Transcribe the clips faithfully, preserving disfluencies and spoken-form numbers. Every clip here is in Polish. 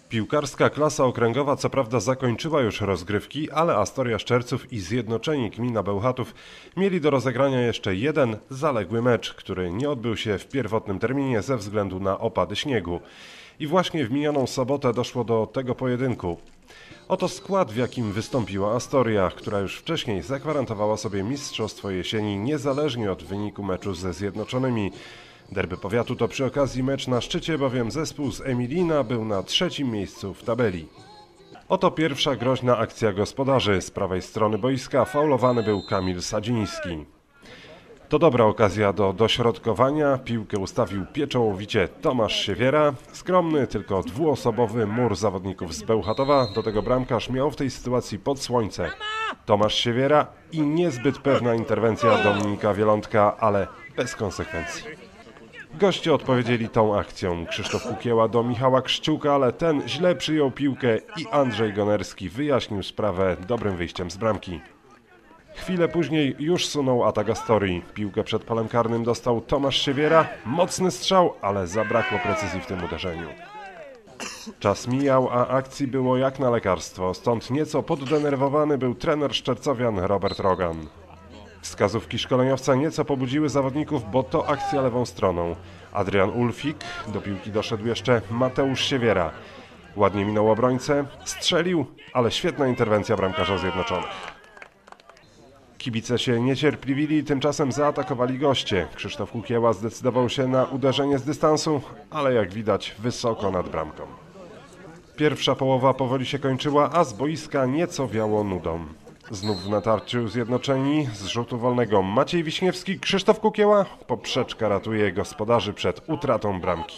Piłkarska klasa okręgowa co prawda zakończyła już rozgrywki, ale Astoria Szczerców i Zjednoczeni Gmina Bełchatów mieli do rozegrania jeszcze jeden zaległy mecz, który nie odbył się w pierwotnym terminie ze względu na opady śniegu. I właśnie w minioną sobotę doszło do tego pojedynku. Oto skład, w jakim wystąpiła Astoria, która już wcześniej zagwarantowała sobie mistrzostwo jesieni niezależnie od wyniku meczu ze Zjednoczonymi. Derby powiatu to przy okazji mecz na szczycie, bowiem zespół z Emilina był na trzecim miejscu w tabeli. Oto pierwsza groźna akcja gospodarzy. Z prawej strony boiska faulowany był Kamil Sadziński. To dobra okazja do dośrodkowania. Piłkę ustawił pieczołowicie Tomasz Siewiera. Skromny, tylko dwuosobowy mur zawodników z Bełchatowa. Do tego bramkarz miał w tej sytuacji pod słońce. Tomasz Siewiera i niezbyt pewna interwencja Dominika Wielątka, ale bez konsekwencji. Goście odpowiedzieli tą akcją. Krzysztof Kukieła do Michała Krzciuka, ale ten źle przyjął piłkę i Andrzej Gonerski wyjaśnił sprawę dobrym wyjściem z bramki. Chwilę później już sunął atak Astorii. Piłkę przed polem karnym dostał Tomasz Siewiera. Mocny strzał, ale zabrakło precyzji w tym uderzeniu. Czas mijał, a akcji było jak na lekarstwo. Stąd nieco poddenerwowany był trener Szczercowian Robert Rogan. Wskazówki szkoleniowca nieco pobudziły zawodników, bo to akcja lewą stroną. Adrian Ulfik, do piłki doszedł jeszcze Mateusz Siewiera. Ładnie minął obrońcę, strzelił, ale świetna interwencja bramkarza Zjednoczonych. Kibice się niecierpliwili, tymczasem zaatakowali goście. Krzysztof Kukieła zdecydował się na uderzenie z dystansu, ale jak widać wysoko nad bramką. Pierwsza połowa powoli się kończyła, a z boiska nieco wiało nudą. Znów w natarciu Zjednoczeni, z rzutu wolnego Maciej Wiśniewski, Krzysztof Kukieła, poprzeczka ratuje gospodarzy przed utratą bramki.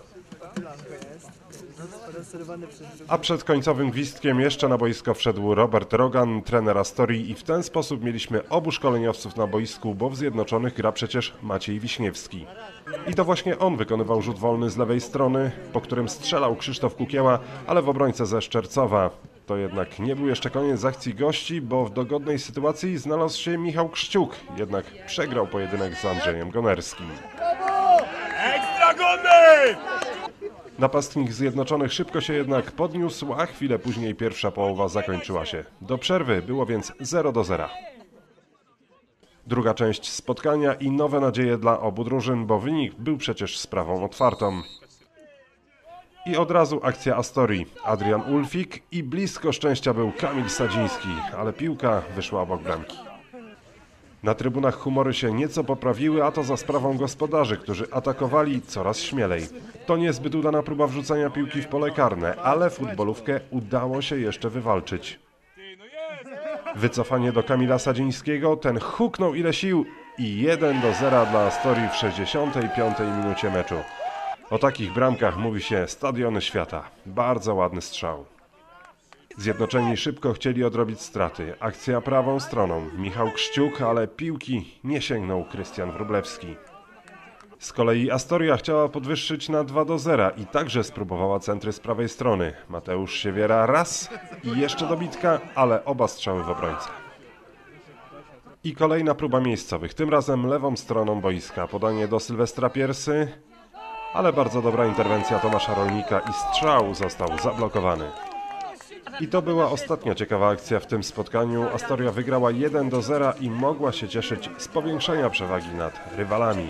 A przed końcowym gwizdkiem jeszcze na boisko wszedł Robert Rogan, trener Astorii, i w ten sposób mieliśmy obu szkoleniowców na boisku, bo w Zjednoczonych gra przecież Maciej Wiśniewski. I to właśnie on wykonywał rzut wolny z lewej strony, po którym strzelał Krzysztof Kukieła, ale w obrońcę ze Szczercowa. To jednak nie był jeszcze koniec akcji gości, bo w dogodnej sytuacji znalazł się Michał Krzciuk, jednak przegrał pojedynek z Andrzejem Gonerskim. Ekstra Goner! Napastnik Zjednoczonych szybko się jednak podniósł, a chwilę później pierwsza połowa zakończyła się. Do przerwy było więc zero do zera. Druga część spotkania i nowe nadzieje dla obu drużyn, bo wynik był przecież sprawą otwartą. I od razu akcja Astorii. Adrian Ulfik i blisko szczęścia był Kamil Sadziński, ale piłka wyszła obok bramki. Na trybunach humory się nieco poprawiły, a to za sprawą gospodarzy, którzy atakowali coraz śmielej. To niezbyt udana próba wrzucania piłki w pole karne, ale futbolówkę udało się jeszcze wywalczyć. Wycofanie do Kamila Sadzińskiego, ten huknął ile sił i jeden do zera dla Astorii w sześćdziesiątej piątej minucie meczu. O takich bramkach mówi się stadiony świata. Bardzo ładny strzał. Zjednoczeni szybko chcieli odrobić straty. Akcja prawą stroną. Michał Krzciuk, ale piłki nie sięgnął Krystian Wróblewski. Z kolei Astoria chciała podwyższyć na dwa do zera i także spróbowała centry z prawej strony. Mateusz Siewiera raz i jeszcze dobitka, ale oba strzały w obrońcę. I kolejna próba miejscowych, tym razem lewą stroną boiska. Podanie do Sylwestra Piersy, ale bardzo dobra interwencja Tomasza Rolnika i strzał został zablokowany. I to była ostatnia ciekawa akcja w tym spotkaniu. Astoria wygrała jeden do zera i mogła się cieszyć z powiększenia przewagi nad rywalami.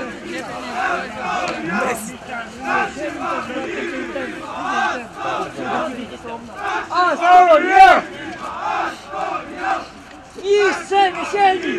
Astoria! Mistrze Jesieni!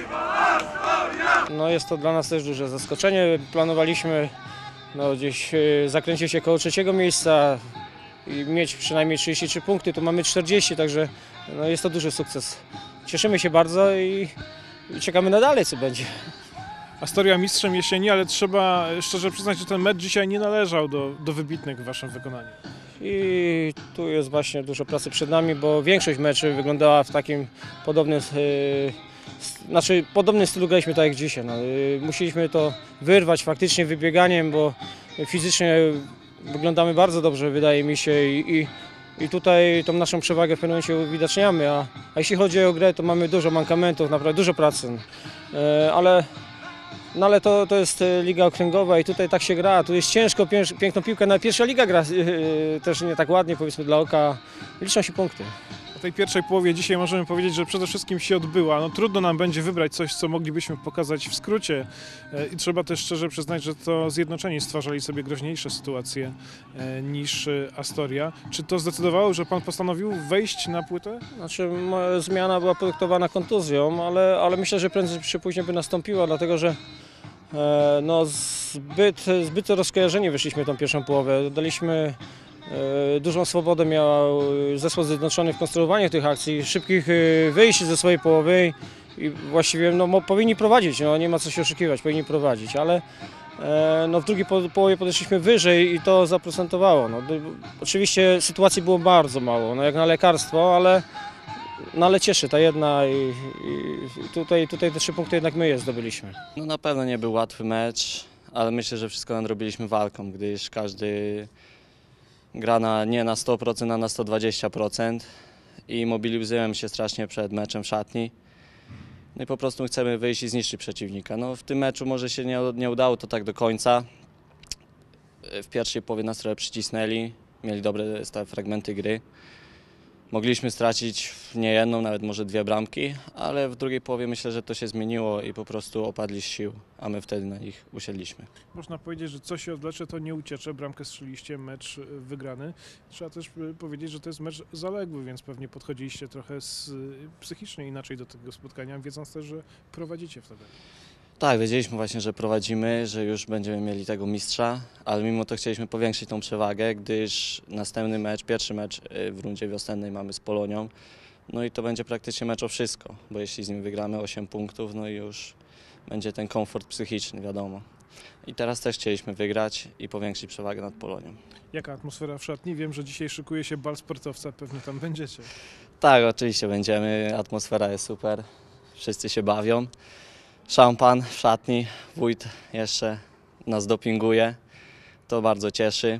No jest to dla nas też duże zaskoczenie. Planowaliśmy no, gdzieś yy, zakręcić się koło trzeciego miejsca i mieć przynajmniej trzydzieści trzy punkty, tu mamy czterdzieści, także no, jest to duży sukces. Cieszymy się bardzo i, i czekamy na dalej, co będzie. Astoria mistrzem jesieni, ale trzeba szczerze przyznać, że ten mecz dzisiaj nie należał do, do wybitnych w waszym wykonaniu. I tu jest właśnie dużo pracy przed nami, bo większość meczy wyglądała w takim podobnym, yy, znaczy podobnym stylu graliśmy tak jak dzisiaj. No, yy, musieliśmy to wyrwać faktycznie wybieganiem, bo fizycznie wyglądamy bardzo dobrze, wydaje mi się, i, i, i tutaj tą naszą przewagę w pewnym momencie uwidaczniamy, a, a jeśli chodzi o grę, to mamy dużo mankamentów, naprawdę dużo pracy, yy, ale No ale to, to jest e, liga okręgowa i tutaj tak się gra, tu jest ciężko, pięż, piękną piłkę, na pierwsza liga gra e, też nie tak ładnie, powiedzmy dla oka, liczą się punkty. W tej pierwszej połowie dzisiaj możemy powiedzieć, że przede wszystkim się odbyła. No, trudno nam będzie wybrać coś, co moglibyśmy pokazać w skrócie e, i trzeba też szczerze przyznać, że to Zjednoczeni stwarzali sobie groźniejsze sytuacje e, niż e, Astoria. Czy to zdecydowało, że pan postanowił wejść na płytę? Znaczy moja zmiana była podyktowana kontuzją, ale, ale myślę, że prędzej czy później by nastąpiła, dlatego że e, no, zbyt, zbyt rozkojarzeni wyszliśmy tą pierwszą połowę. Daliśmy e, dużą swobodę, miał zespół Zjednoczony w konstruowaniu tych akcji, szybkich e, wyjść ze swojej połowy i właściwie no, mo, powinni prowadzić, no, nie ma co się oszukiwać, powinni prowadzić, ale e, no, w drugiej po, połowie podeszliśmy wyżej i to zaprocentowało. No, oczywiście sytuacji było bardzo mało, no, jak na lekarstwo, ale No ale cieszy ta jedna i, i tutaj, tutaj te trzy punkty jednak my je zdobyliśmy. No na pewno nie był łatwy mecz, ale myślę, że wszystko nadrobiliśmy walką, gdyż każdy gra na, nie na sto procent, a na sto dwadzieścia procent i mobilizujemy się strasznie przed meczem w szatni. No i po prostu chcemy wyjść i zniszczyć przeciwnika. No w tym meczu może się nie, nie udało to tak do końca. W pierwszej połowie nas trochę przycisnęli, mieli dobre stałe fragmenty gry. Mogliśmy stracić nie jedną, nawet może dwie bramki, ale w drugiej połowie myślę, że to się zmieniło i po prostu opadli z sił, a my wtedy na nich usiedliśmy. Można powiedzieć, że co się odwlecze, to nie uciecze. Bramkę strzeliście, mecz wygrany. Trzeba też powiedzieć, że to jest mecz zaległy, więc pewnie podchodziliście trochę z, psychicznie inaczej do tego spotkania, wiedząc też, że prowadzicie wtedy. Tak, wiedzieliśmy właśnie, że prowadzimy, że już będziemy mieli tego mistrza, ale mimo to chcieliśmy powiększyć tą przewagę, gdyż następny mecz, pierwszy mecz w rundzie wiosennej mamy z Polonią. No i to będzie praktycznie mecz o wszystko, bo jeśli z nim wygramy osiem punktów, no i już będzie ten komfort psychiczny, wiadomo. I teraz też chcieliśmy wygrać i powiększyć przewagę nad Polonią. Jaka atmosfera w szatni? Wiem, że dzisiaj szykuje się bal sportowca, pewnie tam będziecie. Tak, oczywiście będziemy, atmosfera jest super, wszyscy się bawią. Szampan w szatni, wójt jeszcze nas dopinguje, to bardzo cieszy.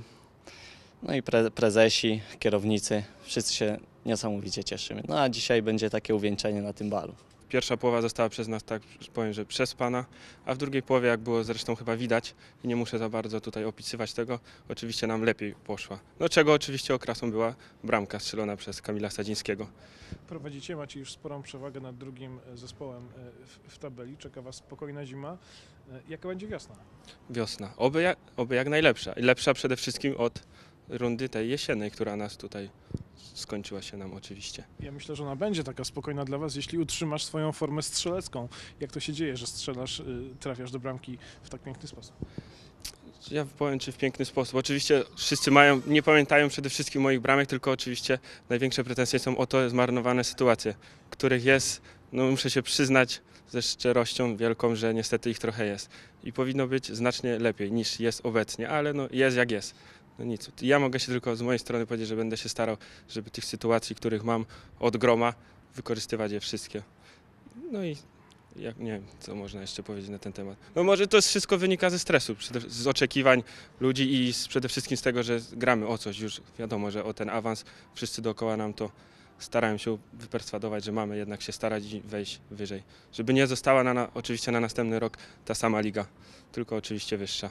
No i pre, prezesi, kierownicy, wszyscy się niesamowicie cieszymy. No a dzisiaj będzie takie uwieńczenie na tym balu. Pierwsza połowa została przez nas, tak powiem, że przespana, a w drugiej połowie, jak było zresztą chyba widać, i nie muszę za bardzo tutaj opisywać tego, oczywiście nam lepiej poszła. No czego oczywiście okrasą była bramka strzelona przez Kamila Sadzińskiego. Prowadzicie, macie już sporą przewagę nad drugim zespołem w, w tabeli, czeka was spokojna zima. Jaka będzie wiosna? Wiosna, oby jak, oby jak najlepsza i lepsza przede wszystkim od rundy tej jesiennej, która nas tutaj skończyła się nam oczywiście. Ja myślę, że ona będzie taka spokojna dla was, jeśli utrzymasz swoją formę strzelecką. Jak to się dzieje, że strzelasz, trafiasz do bramki w tak piękny sposób? Ja powiem, czy w piękny sposób. Oczywiście wszyscy mają, nie pamiętają przede wszystkim moich bramek, tylko oczywiście największe pretensje są o to zmarnowane sytuacje, których jest, no muszę się przyznać ze szczerością wielką, że niestety ich trochę jest. I powinno być znacznie lepiej niż jest obecnie, ale no jest jak jest. No nic, ja mogę się tylko z mojej strony powiedzieć, że będę się starał, żeby tych sytuacji, których mam od groma, wykorzystywać je wszystkie. No i jak, nie wiem, co można jeszcze powiedzieć na ten temat. No może to wszystko wynika ze stresu, z oczekiwań ludzi i z, przede wszystkim z tego, że gramy o coś. Już wiadomo, że o ten awans wszyscy dookoła nam to starają się wyperswadować, że mamy jednak się starać i wejść wyżej. Żeby nie została na, na, oczywiście na następny rok ta sama liga, tylko oczywiście wyższa.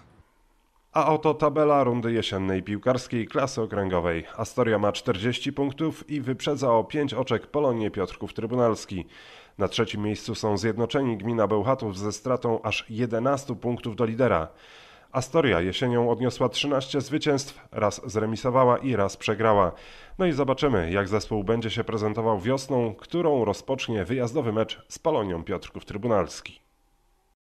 A oto tabela rundy jesiennej piłkarskiej klasy okręgowej. Astoria ma czterdzieści punktów i wyprzedza o pięć oczek Polonię Piotrków Trybunalski. Na trzecim miejscu są Zjednoczeni Gmina Bełchatów ze stratą aż jedenastu punktów do lidera. Astoria jesienią odniosła trzynaście zwycięstw, raz zremisowała i raz przegrała. No i zobaczymy, jak zespół będzie się prezentował wiosną, którą rozpocznie wyjazdowy mecz z Polonią Piotrków Trybunalski.